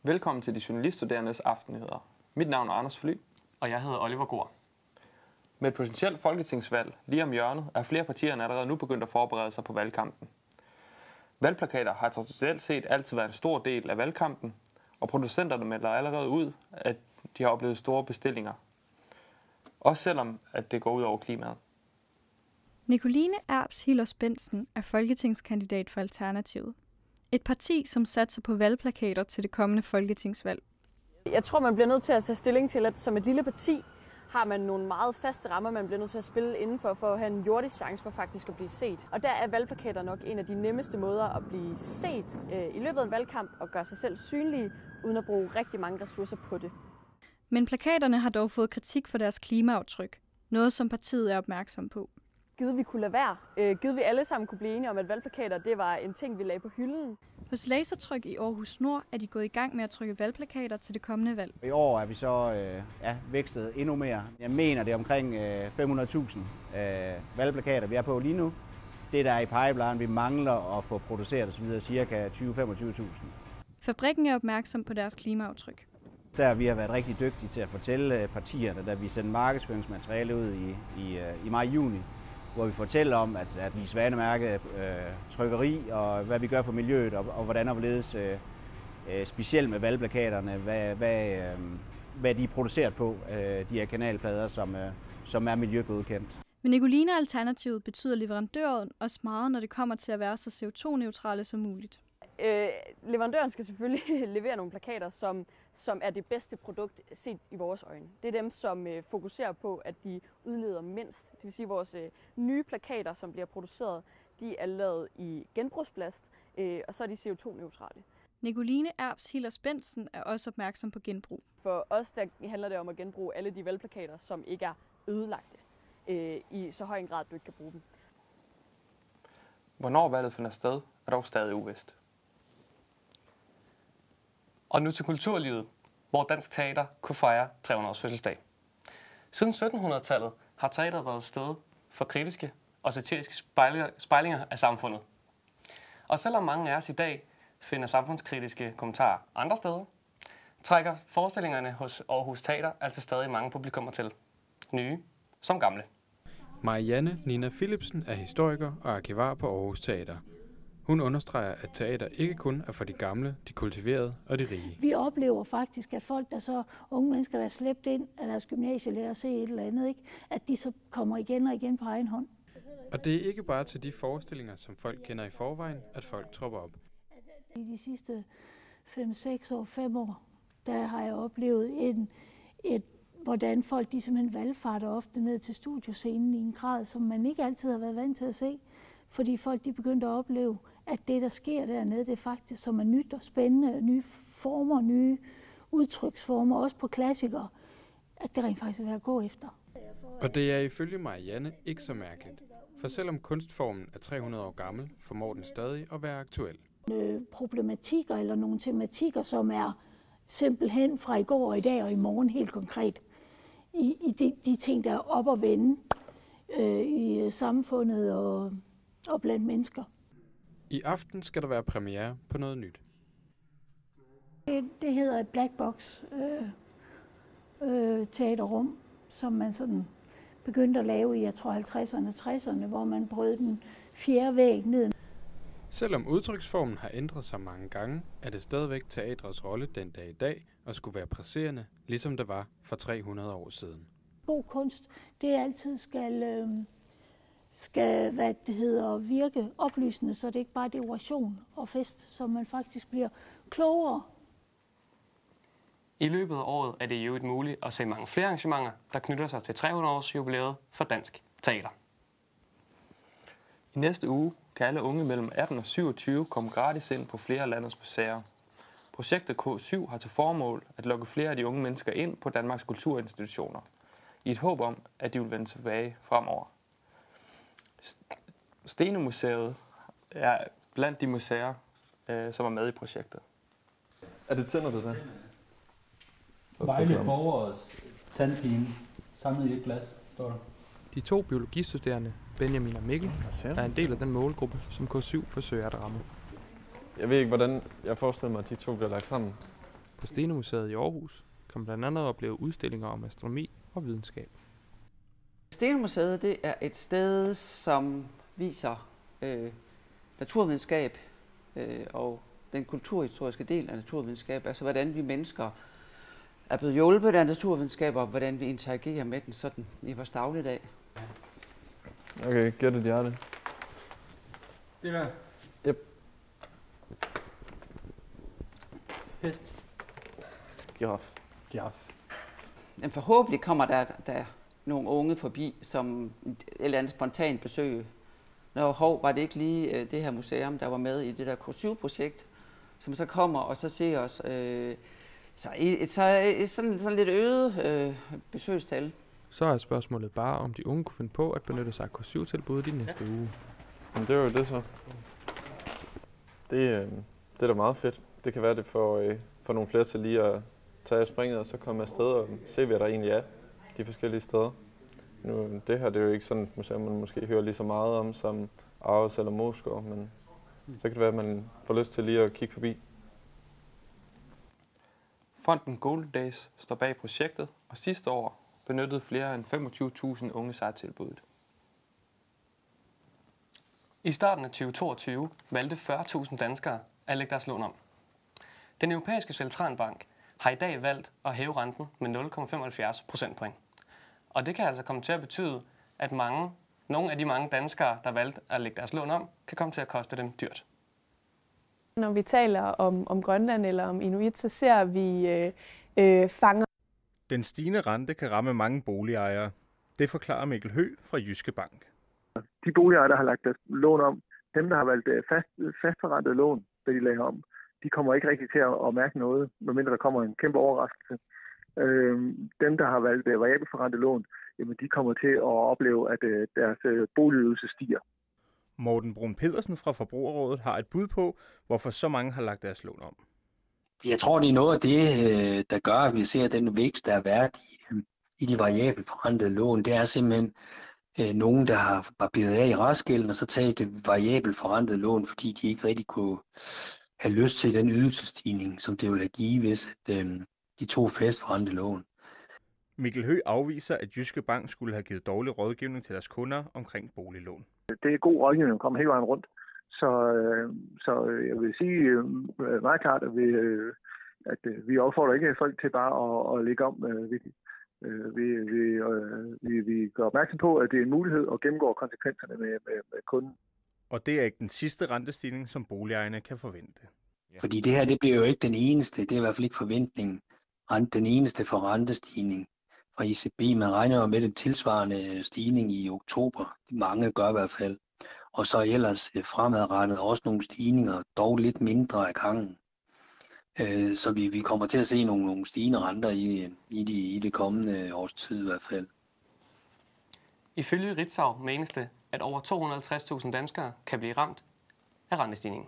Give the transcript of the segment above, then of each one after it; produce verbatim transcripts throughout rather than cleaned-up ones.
Velkommen til de journaliststuderendes aftennyheder. Mit navn er Anders Fly. Og jeg hedder Oliver Gård. Med et potentielt folketingsvalg lige om hjørnet er flere partier allerede nu begyndt at forberede sig på valgkampen. Valgplakater har traditionelt set altid været en stor del af valgkampen, og producenterne melder allerede ud, at de har oplevet store bestillinger. Også selvom at det går ud over klimaet. Nicoline Erbs Hillers Bendtsen er folketingskandidat for Alternativet. Et parti, som satser på valgplakater til det kommende folketingsvalg. Jeg tror, man bliver nødt til at tage stilling til, at som et lille parti har man nogle meget faste rammer, man bliver nødt til at spille indenfor, for at have en jordisk chance for faktisk at blive set. Og der er valgplakater nok en af de nemmeste måder at blive set øh, i løbet af en valgkamp og gøre sig selv synlige, uden at bruge rigtig mange ressourcer på det. Men plakaterne har dog fået kritik for deres klimaaftryk. Noget, som partiet er opmærksom på. Givet vi kunne lade være, øh, givet vi alle sammen kunne blive enige om, at valgplakater det var en ting, vi lagde på hylden. Hos Lasertryk i Aarhus Nord er de gået i gang med at trykke valgplakater til det kommende valg. I år er vi så øh, ja, vækstet endnu mere. Jeg mener, det er omkring øh, fem hundrede tusind øh, valgplakater, vi er på lige nu. Det, der er i pipeline, vi mangler at få produceret osv. cirka tyve til femogtyve tusind. Fabrikken er opmærksom på deres klimaaftryk. Der vi har været rigtig dygtige til at fortælle partierne, da vi sendte markedsføringsmateriale ud i, i, i maj-juni, hvor vi fortæller om, at, at vi er svanemærket øh, trykkeri, og hvad vi gør for miljøet, og, og hvordan og hvorledes øh, specielt med valgplakaterne, hvad, hvad, øh, hvad de er produceret på, øh, de her kanalplader, som, øh, som er miljøgodkendt. Men Nicoline og Alternativet betyder leverandøren også meget, når det kommer til at være så C O to neutrale som muligt. Øh, leverandøren skal selvfølgelig levere nogle plakater, som, som er det bedste produkt set i vores øjne. Det er dem, som øh, fokuserer på, at de udleder mindst. Det vil sige, at vores øh, nye plakater, som bliver produceret, de er lavet i genbrugsplast, øh, og så er de C O to neutrale. Nicoline Erbs Hillers Bendtsen er også opmærksom på genbrug. For os der handler det om at genbruge alle de valgplakater, som ikke er ødelagte øh, i så høj en grad, at du ikke kan bruge dem. Hvornår valget finder sted, er dog stadig uvist. Og nu til kulturlivet, hvor Dansk Teater kunne fejre tre hundrede års fødselsdag. Siden syttenhundredetallet har teateret været sted for kritiske og satiriske spejlinger af samfundet. Og selvom mange af os i dag finder samfundskritiske kommentarer andre steder, trækker forestillingerne hos Aarhus Teater altså stadig mange publikummer til. Nye som gamle. Marianne Nina Philipsen er historiker og arkivar på Aarhus Teater. Hun understreger, at teater ikke kun er for de gamle, de kultiverede og de rige. Vi oplever faktisk, at folk, der så unge mennesker, der er slæbt ind af deres gymnasielærer at se et eller andet, ikke? At de så kommer igen og igen på egen hånd. Og det er ikke bare til de forestillinger, som folk kender i forvejen, at folk tropper op. I de sidste fem seks år, fem år, der har jeg oplevet en, et, hvordan folk de simpelthen valgfarter ofte ned til studioscenen i en grad, som man ikke altid har været vant til at se. Fordi folk de begyndte at opleve, at det, der sker dernede, det er faktisk, som er nyt og spændende, nye former, nye udtryksformer, også på klassikere, at det rent faktisk er værd at gå efter. Og det er ifølge Marianne ikke så mærkeligt. For selvom kunstformen er tre hundrede år gammel, formår den stadig at være aktuel. Problematikker eller nogle tematikker, som er simpelthen fra i går og i dag og i morgen helt konkret. I, i de, de ting, der er op og vende øh, i samfundet og og blandt mennesker. I aften skal der være premiere på noget nyt. Det, det hedder et black box øh, øh, teaterrum, som man sådan begyndte at lave i, jeg tror, halvtredserne og tresserne, hvor man brød den fjerde væg ned. Selvom udtryksformen har ændret sig mange gange, er det stadigvæk teatrets rolle den dag i dag at skulle være presserende, ligesom det var for tre hundrede år siden. God kunst, det altid skal... Øh, skal hvad det hedder, virke oplysende, så det ikke bare er dekoration og fest, så man faktisk bliver klogere. I løbet af året er det jo et muligt at se mange flere arrangementer, der knytter sig til tre hundrede års jubilæet for Dansk Teater. I næste uge kan alle unge mellem atten og syvogtyve komme gratis ind på flere af landets museer. Projektet K syv har til formål at lokke flere af de unge mennesker ind på Danmarks kulturinstitutioner, i et håb om, at de vil vende tilbage fremover. Stenemuseet er blandt de museer, øh, som er med i projektet. Er det tænder det der? Vejle borgers tandpine samlet i et glas, står der. De to biologistuderende, Benjamin og Mikkel, er en del af den målgruppe, som K syv forsøger at ramme. Jeg ved ikke, hvordan jeg forestiller mig, at de to bliver lagt sammen. På Stenemuseet i Aarhus kan man blandt andet opleve udstillinger om astronomi og videnskab. Stenemuseet det er et sted, som viser øh, naturvidenskab øh, og den kulturhistoriske del af naturvidenskab, altså hvordan vi mennesker er blevet hjulpet af naturvidenskab, og hvordan vi interagerer med den sådan i vores dagligdag. Okay, gæt et hjerte. Det der. Yep. Hest. Giraf. Giraf. Men forhåbentlig kommer der, der nogle unge forbi, som et eller andet spontant besøg. Nå, hov, var det ikke lige øh, det her museum, der var med i det der K syv projekt, som så kommer og så ser os. Øh, så et, så et sådan, sådan lidt øget øh, besøgstal. Så er spørgsmålet bare, om de unge kunne finde på at benytte sig af K syv tilbuddet i næste uge. Men det var jo det så. Det, øh, det er da meget fedt. Det kan være, det får, øh, får nogle flere til lige at tage springet og så komme afsted og se, hvad der egentlig er de forskellige steder. Nu, det her det er jo ikke sådan et museum, man måske hører lige så meget om som Aarhus eller Moskov, men så kan det være, at man får lyst til lige at kigge forbi. Fonden Golden Days står bag projektet, og sidste år benyttede flere end femogtyve tusind unge sig af tilbuddet. I starten af tyve toogtyve valgte fyrre tusind danskere at lægge deres lån om. Den europæiske centralbank har i dag valgt at hæve renten med nul komma femoghalvfjerds procentpoint. Og det kan altså komme til at betyde, at mange, nogle af de mange danskere, der valgte at lægge deres lån om, kan komme til at koste dem dyrt. Når vi taler om, om Grønland eller om Inuit, så ser vi øh, øh, fanger. Den stigende rente kan ramme mange boligejere. Det forklarer Mikkel Høgh fra Jyske Bank. De boligejere, der har lagt deres lån om, dem, der har valgt fast, fastforrentet lån, da de lagde om, de kommer ikke rigtig til at, at mærke noget, medmindre der kommer en kæmpe overraskelse. Øh, dem, der har valgt variabelforrentet lån, jamen, de kommer til at opleve, at øh, deres øh, boligydelse stiger. Morten Brun Pedersen fra Forbrugerrådet har et bud på, hvorfor så mange har lagt deres lån om. Jeg tror, det er noget af det, der gør, at vi ser den vækst, der er været i, i de variabelt forrentede lån. Det er simpelthen øh, nogen, der har barberet af i restgælden og så taget det variabelt forrentede lån, fordi de ikke rigtig kunne have lyst til den ydelsesstigning, som det ville have givet, hvis at, øh, de to fastforrentede lån. Mikkel Høgh afviser, at Jyske Bank skulle have givet dårlig rådgivning til deres kunder omkring boliglån. Det er god rådgivning, der kommer hele vejen rundt. Så, øh, så jeg vil sige øh, meget klart, at, vi, øh, at øh, vi opfordrer ikke folk til bare at, at lægge om. Øh, vi, øh, vi, vi, øh, vi, vi gør opmærksom på, at det er en mulighed at gennemgå konsekvenserne med, med, med kunden. Og det er ikke den sidste rentestigning, som boligejerne kan forvente. Fordi det her, det bliver jo ikke den eneste, det er i hvert fald ikke forventningen, den eneste for rentestigning fra E C B. Man regner jo med den tilsvarende stigning i oktober. Mange gør i hvert fald. Og så ellers fremadrettet også nogle stigninger, dog lidt mindre af gangen. Så vi, vi kommer til at se nogle, nogle stigende renter i, i, de, i det kommende års tid i hvert fald. Ifølge Ritzau menes det, at over to hundrede og halvtreds tusind danskere kan blive ramt af rentestigningen.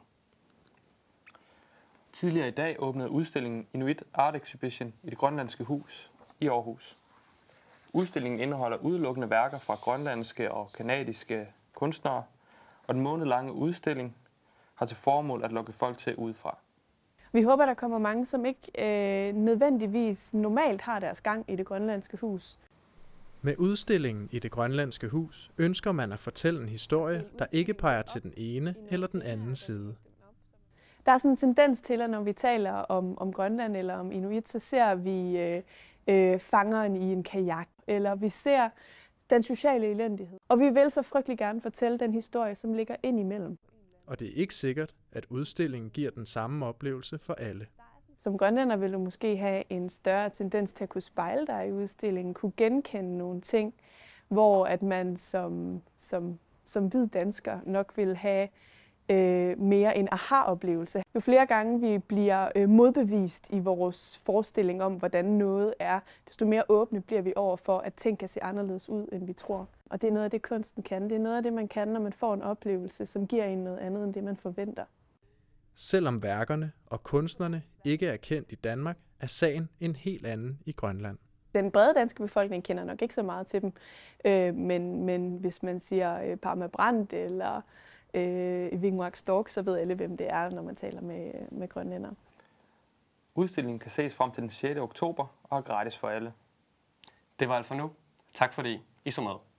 Tidligere i dag åbnede udstillingen Inuit Art Exhibition i det grønlandske hus i Aarhus. Udstillingen indeholder udelukkende værker fra grønlandske og kanadiske kunstnere, og den månedlange udstilling har til formål at lokke folk til udefra. Vi håber, der kommer mange, som ikke øh, nødvendigvis normalt har deres gang i det grønlandske hus. Med udstillingen i det grønlandske hus ønsker man at fortælle en historie, der ikke peger til den ene eller den anden side. Der er sådan en tendens til, at når vi taler om, om Grønland eller om Inuit, så ser vi øh, øh, fangeren i en kajak, eller vi ser den sociale elendighed. Og vi vil så frygtelig gerne fortælle den historie, som ligger ind imellem. Og det er ikke sikkert, at udstillingen giver den samme oplevelse for alle. Som grønlænder vil du måske have en større tendens til at kunne spejle dig i udstillingen, kunne genkende nogle ting, hvor at man som, som, som hvid dansker nok vil have øh, mere en aha-oplevelse. Jo flere gange vi bliver øh, modbevist i vores forestilling om, hvordan noget er, desto mere åbne bliver vi over for, at ting kan se anderledes ud, end vi tror. Og det er noget af det, kunsten kan. Det er noget af det, man kan, når man får en oplevelse, som giver en noget andet, end det, man forventer. Selvom værkerne og kunstnerne ikke er kendt i Danmark, er sagen en helt anden i Grønland. Den brede danske befolkning kender nok ikke så meget til dem, øh, men, men hvis man siger øh, Parma Brandt eller øh, Vingwak Stork, så ved alle, hvem det er, når man taler med, med grønlændere. Udstillingen kan ses frem til den sjette oktober og er gratis for alle. Det var alt for nu. Tak fordi I så med.